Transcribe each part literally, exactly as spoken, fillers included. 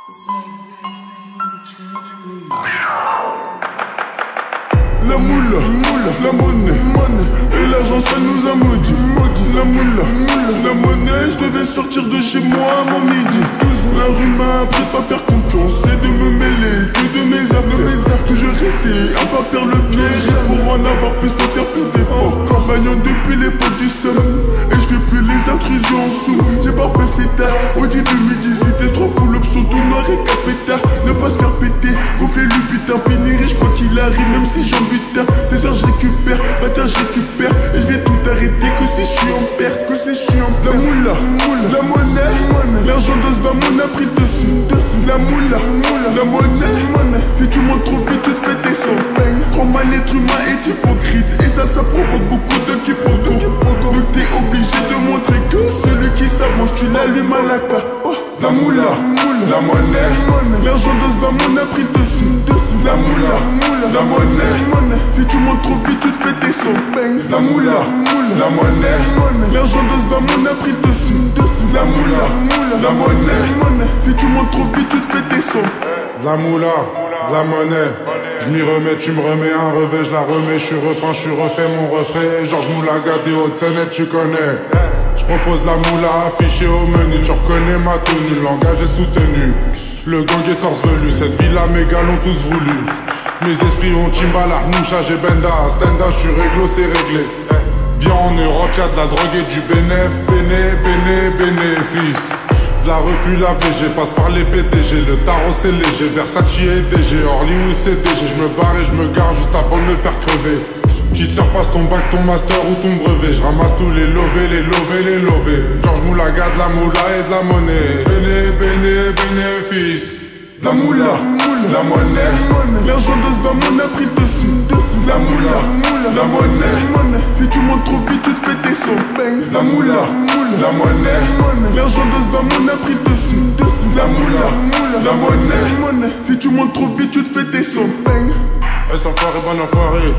La moula, moula, la monnaie, monnaie. Et l'argent ça nous a maudit, maudit. La moula, moula, la monnaie. Je devais sortir de chez moi avant midi. La rue m'a appris pas faire confiance et de me mêler que de mes armes, de mes armes. Toujours rester à pas faire le piège. Pour en avoir plus, faut faire plus d'efforts. Travaillant depuis l'époque du seul. Et je fais plus les intrusions en sous. J'ai pas fait c'est tard. Au début de midi, c'était trop full option, tout noir et capétard. Ne pas se faire péter, gonfler le putain, finir riche quoi qu'il arrive, même si j'en butin. Ces heures je récupère, bâtard je récupère. Et je vais tout arrêter, que c'est chiant père, que c'est chiant. La moula, moula, la monnaie, monnaie. L'argent de ce bas mon a pris le dessus, dessus. La moula, moula, la monnaie, monnaie. Si tu montes trop vite, tu te fais descendre. Trop mal l'être humain est hypocrite. Et ça, ça provoque beaucoup de quiproquos. Donc t'es obligé de montrer que celui qui s'avance, tu l'allumes à la carte. Oh. La moula, moula, la monnaie, monnaie. L'argent de ce bas mon a pris le dessus, dessus. La moula, moula, la monnaie, monnaie. Si tu montes trop vite, tu te fais descendre. La moula, moula, la monnaie, monnaie. L'argent de ce bas mon a pris le dessus, dessus. La moula, moula, la monnaie, monnaie. Si tu montes trop vite, tu te fais descendre. La moula, la monnaie. Je m'y remets, tu me remets un revêt, je la remets, je suis repeint, je suis refait mon refrain. Georges Moulaga des Hautes-Seine, tu connais. Je propose la moula affichée au menu, tu reconnais ma tenue, le langage est soutenu. Le gang est torse velu, cette villa mes gars l'ont tous voulu. Mes esprits ont Chimbala, Arnoucha, j'ai Benda, Stenda, je suis réglo, c'est réglé. Viens en Europe, y'a de la drogue et du bénéf, béné, béné, bénéfice. De la repu la V G, passe par les P D G, le tarot c'est léger, Versace et D G, Orly ou C D G, je me barre et je me gare juste avant de me faire crever. Petite sœur, passe ton bac, ton master ou ton brevet, je ramasse tous les lovés, les lovés, les lovés. Georges Moulaga, de la moula et de la monnaie, béné, béné, bénéfice. La moula, moula, la monnaie, monnaie. L'argent de ce bas mon a pris le dessus, dessus. La moula, moula, la monnaie, monnaie. Si tu montes trop vite, tu te fais descendre. La moula, moula, la monnaie, monnaie. L'argent de ce bas mon a pris le dessus, dessus. La moula, moula, la monnaie, monnaie. Si tu montes trop vite, tu te fais descendre. Reste enfoiré, bon enfoiré.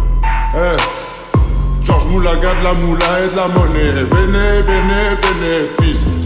Hey. Georges Moulaga, de la moula et de la monnaie, béné, béné, bénéfice.